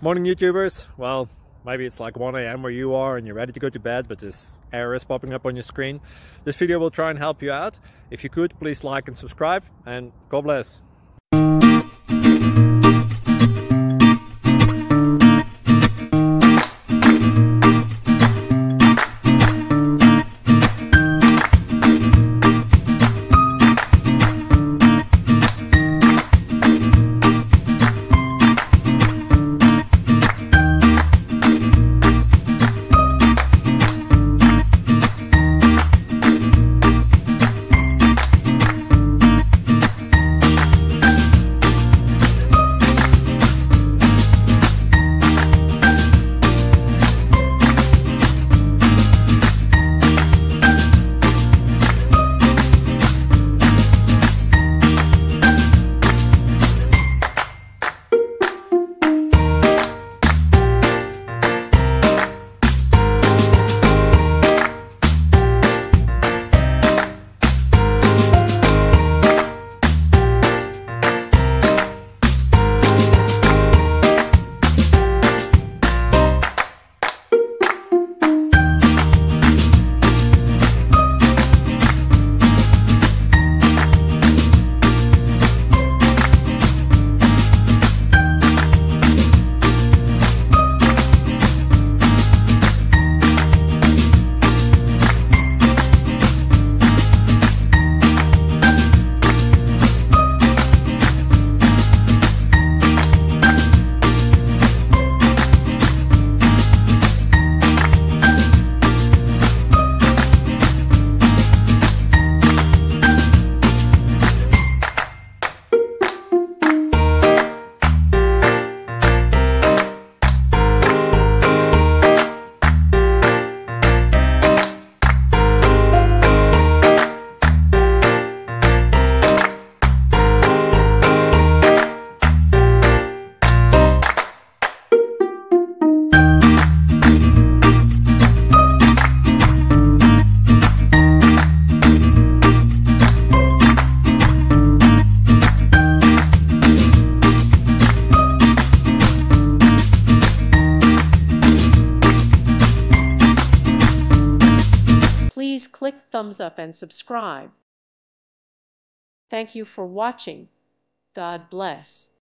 Morning YouTubers. Well, maybe it's like 1 a.m. where you are and you're ready to go to bed, but this error is popping up on your screen. This video will try and help you out. If you could, please like and subscribe, and God bless. Please click thumbs up and subscribe. Thank you for watching. God bless.